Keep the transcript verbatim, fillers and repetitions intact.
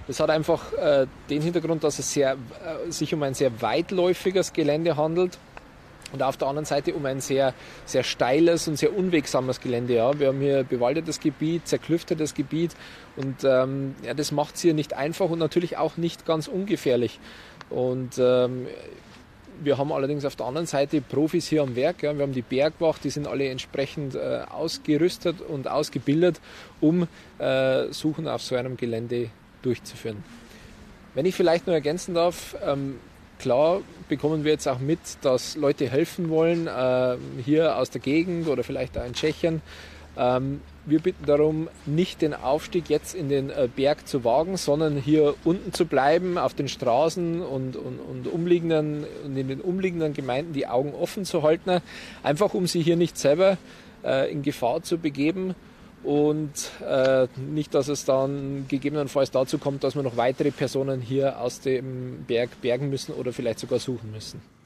Das hat einfach äh, den Hintergrund, dass es sehr, äh, sich um ein sehr weitläufiges Gelände handelt. Und auf der anderen Seite um ein sehr, sehr steiles und sehr unwegsames Gelände. Ja. Wir haben hier bewaldetes Gebiet, zerklüftetes Gebiet und ähm, ja, das macht es hier nicht einfach und natürlich auch nicht ganz ungefährlich. Und ähm, wir haben allerdings auf der anderen Seite Profis hier am Werk. Ja. Wir haben die Bergwacht, die sind alle entsprechend äh, ausgerüstet und ausgebildet, um äh, Suchen auf so einem Gelände durchzuführen. Wenn ich vielleicht noch ergänzen darf, ähm, klar bekommen wir jetzt auch mit, dass Leute helfen wollen, äh, hier aus der Gegend oder vielleicht auch in Tschechien. Ähm, wir bitten darum, nicht den Aufstieg jetzt in den äh, Berg zu wagen, sondern hier unten zu bleiben, auf den Straßen und, und, und, umliegenden, und in den umliegenden Gemeinden die Augen offen zu halten, einfach um sie hier nicht selber äh, in Gefahr zu begeben. Und äh, nicht, dass es dann gegebenenfalls dazu kommt, dass wir noch weitere Personen hier aus dem Berg bergen müssen oder vielleicht sogar suchen müssen.